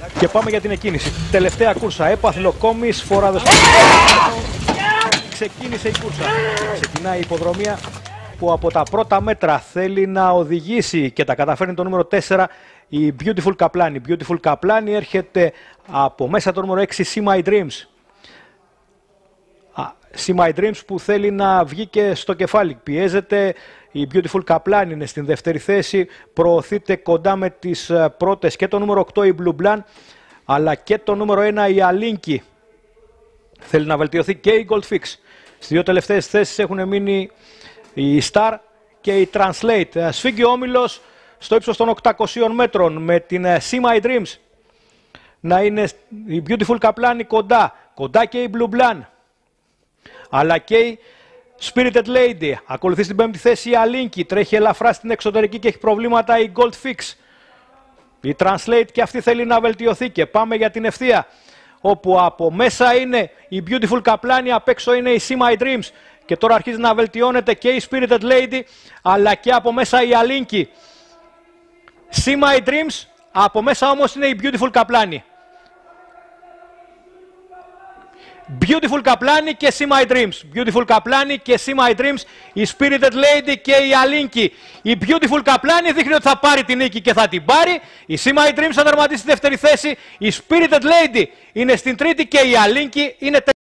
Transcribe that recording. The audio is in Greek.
Και πάμε για την εκκίνηση. Τελευταία κούρσα. Έπαθλο κόμις φοράδες. Ξεκίνησε η κούρσα. Ξεκινάει η υποδρομία που από τα πρώτα μέτρα θέλει να οδηγήσει και τα καταφέρνει το νούμερο 4 η Beautiful Kaplani. Beautiful Kaplani έρχεται από μέσα το νούμερο 6 See My Dreams. See My Dreams που θέλει να βγει και στο κεφάλι. Πιέζεται η Beautiful Kaplani, είναι στην δεύτερη θέση. Προωθείται κοντά με τις πρώτες και το νούμερο 8 η Blue Blanc, αλλά και το νούμερο 1 η Alinki. Θέλει να βελτιωθεί και η Gold Fix. Στις δύο τελευταίες θέσεις έχουν μείνει η Star και η Translate. Σφίγγει ο όμιλος στο ύψος των 800 μέτρων με την See My Dreams να είναι η Beautiful Kaplani κοντά και η Blue Blanc, αλλά και η Spirited Lady. Ακολουθεί στην πέμπτη θέση η Alinki, τρέχει ελαφρά στην εξωτερική και έχει προβλήματα η Gold Fix. Η Translate και αυτή θέλει να βελτιωθεί και πάμε για την ευθεία, όπου από μέσα είναι η Beautiful Kaplani, απ' έξω είναι η See My Dreams και τώρα αρχίζει να βελτιώνεται και η Spirited Lady, αλλά και από μέσα η Alinki. See My Dreams, από μέσα όμως είναι η Beautiful Kaplani. Beautiful Kaplani και See My Dreams. Beautiful Kaplani και See My Dreams. Η Spirited Lady και η Alinki. Η Beautiful Kaplani δείχνει ότι θα πάρει την νίκη και θα την πάρει. Η See My Dreams θα τερματίσει στη δεύτερη θέση. Η Spirited Lady είναι στην τρίτη και η Alinki είναι